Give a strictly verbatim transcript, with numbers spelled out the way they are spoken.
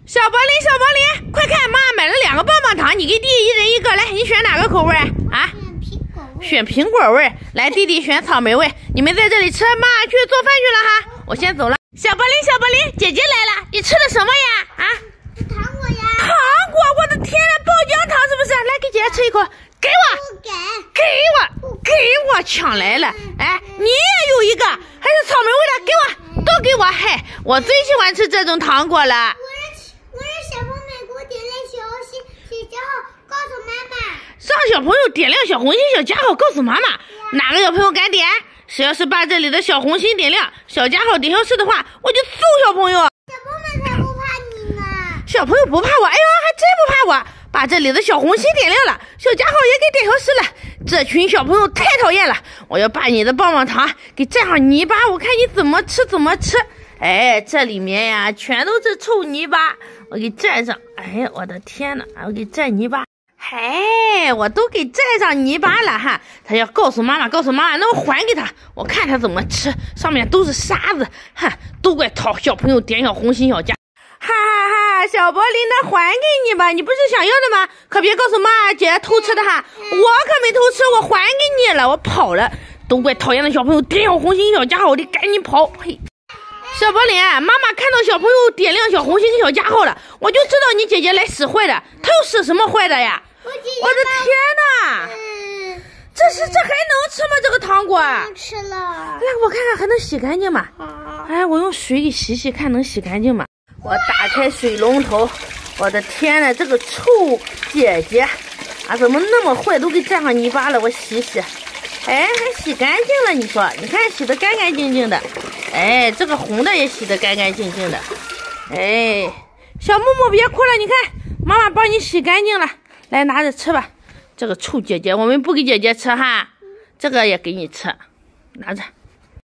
小柏林，小柏林，快看，妈买了两个棒棒糖，你给弟弟一人一个，来，你选哪个口味啊？选苹果味。来，弟弟选草莓味。你们在这里吃，妈去做饭去了哈，我先走了。小柏林，小柏林，姐姐来了，你吃的什么呀？啊？ 糖果呀。 糖果，我的天呐，爆浆糖是不是？来，给姐姐吃一口，给我， 不给， 给我，给我抢来了。哎，你也有一个，还是草莓味的，给我，都给我。嘿，我最喜欢吃这种糖果了。 我让我让小朋友给我点亮小红心小加号，告诉妈妈。 让小朋友点亮小红心小加号，告诉妈妈。哪个小朋友敢点？谁要是把这里的小红心点亮，小加号点消失的话，我就揍小朋友。 小朋友才不怕你呢。 小朋友不怕我，哎呦，还真不怕我。把这里的小红心点亮了，小加号也给点消失了。这群小朋友太讨厌了，我要把你的棒棒糖给蘸上泥巴，我看你怎么吃怎么吃。哎，这里面呀全都是臭泥巴，我给蘸上。哎呀，我的天哪，我给蘸泥巴。嘿，我都给蘸上泥巴了哈。他要告诉妈妈，告诉妈妈，那我还给他，我看他怎么吃。上面都是沙子，哈，都怪讨小朋友点小红心小加。哈哈哈，小柏林的还给你吧，你不是想要的吗？可别告诉妈姐偷吃的哈，我可没偷吃，我还给你了，我跑了。都怪讨厌的小朋友点小红心小加号，我得赶紧跑。嘿，小柏林，妈妈看到小朋友点亮小红心小加号了，我就知道你姐姐来使坏的，她又使什么坏的呀？我的天哪！ 嗯， 这是这还能吃吗？这个糖果？ 能吃了。 来，我看看还能洗干净吗？哎，我用水给洗洗，看能洗干净吗？我打开水龙头，我的天呐，这个臭姐姐啊，怎么那么坏，都给蘸上泥巴了。我洗洗，哎，还洗干净了。你说，你看洗得干干净净的，哎，这个红的也洗得干干净净的，哎，小木木别哭了，你看妈妈帮你洗干净了，来拿着吃吧。这个臭姐姐，我们不给姐姐吃哈，这个也给你吃，拿着。